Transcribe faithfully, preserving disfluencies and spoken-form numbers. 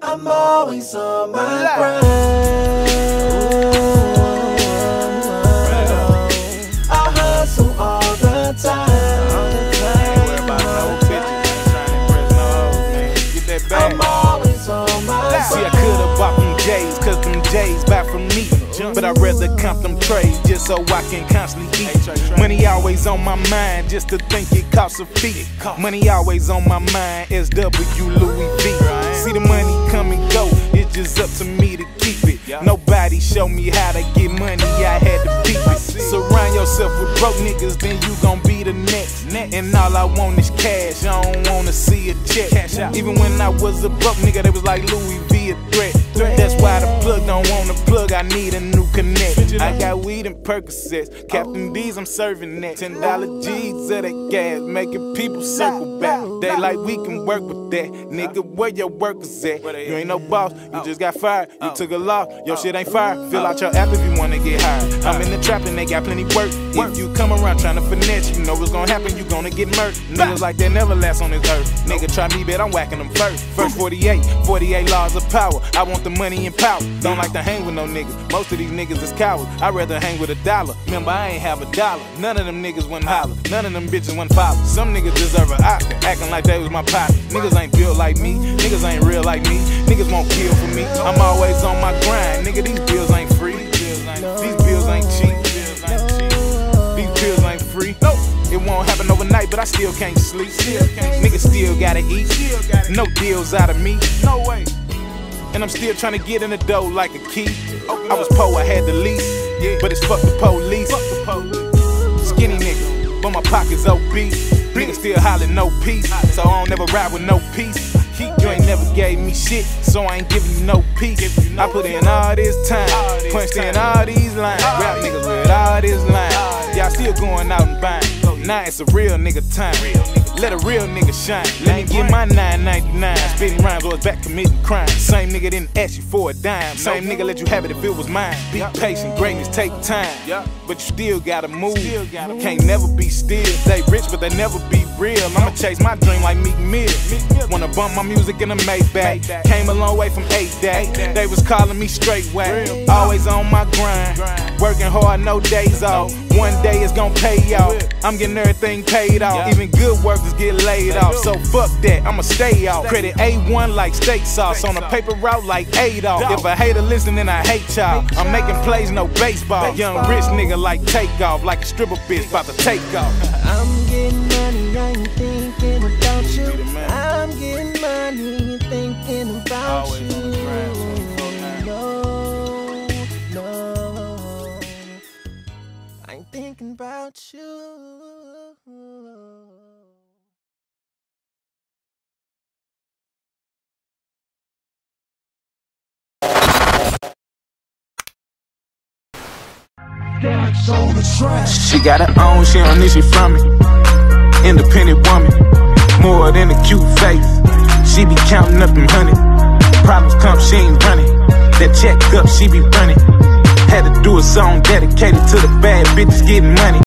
I'm always on my grind. I hustle all the time. I'm always on my grind. See, I could've bought them J's, cause them J's buy from me. But I'd rather comp them trades just so I can constantly eat. Money always on my mind, just to think it costs a fee. Money always on my mind, S W Louis V. See the money come and go, it's just up to me to keep it. Nobody showed me how to get money, I had to beat it. Surround yourself with broke niggas, then you gon' be the next. And all I want is cash, I don't wanna see a check. Even when I was a broke nigga, they was like Louis V a threat. That's why the plug don't want a plug, I need a new connect. I got weed and Percocets, Captain D's, I'm serving that. Ten dollar G's of that gas, making people circle back. They like we can work with that. Nigga, where your workers at? You ain't no boss, you just got fired. You took a loss, your shit ain't fire. Fill out your app if you wanna get hired. I'm in the trap and they got plenty work. If you come around trying to finesse, you know what's gonna happen, you gonna get murked. Niggas like that never last on this earth. Nigga try me, bet I'm whacking them first. First forty-eight, forty-eight laws of power. I want the money and power. Don't like to hang with no niggas. Most of these niggas is cowards. I'd rather hang with a dollar. Remember, I ain't have a dollar. None of them niggas wouldn't holler. None of them bitches wouldn't follow. Some niggas deserve an Oscar, acting like they was my partner. Niggas ain't built like me. Niggas ain't real like me. Niggas won't kill for me. I'm always on my grind. Nigga, these bills ain't free. These bills ain't cheap. These bills ain't free. It won't happen overnight, but I still can't sleep. Niggas still gotta eat. No deals out of me. No way. And I'm still trying to get in the dough like a key. I was poor, I had the lease, but it's fuck the police. Skinny nigga, but my pockets obese. Niggas still hollering no peace, so I don't never ride with no peace. You ain't never gave me shit, so I ain't giving you no peace. I put in all this time, punched in all these lines. Rap niggas with all this line. Y'all still going out and buying. Now it's a real nigga time. Let a real nigga shine. Let me get my nine ninety-nine. Spitting rhymes or it's back committing crime. Same nigga didn't ask you for a dime. Same nigga let you have it if it was mine. Be patient, greatness take time. But you still gotta move. Can't never be still. They rich but they never be real. I'ma chase my dream like Meek Mill. Wanna bump my music in a Maybach. Came a long way from eight day. They was calling me straight whack. Always on my grind. Working hard, no days off. One day it's gon' pay off. I'm getting everything paid off. Even good workers get laid off. So fuck that, I'ma stay off. Credit A one like steak sauce. On a paper route like Adolf. If a hater listen, then I hate y'all. I'm making plays, no baseball. Young rich nigga like Takeoff. Like a stripper bitch about to take off. I'm getting money, I ain't thinking about you. I'm getting money, thinking about you. No, no, I ain't thinking about you. She got her own, she don't need shit from me. Independent woman, more than a cute face. She be counting up them honey. Problems come, she ain't running. That check up, she be running. Had to do a song dedicated to the bad bitches getting money.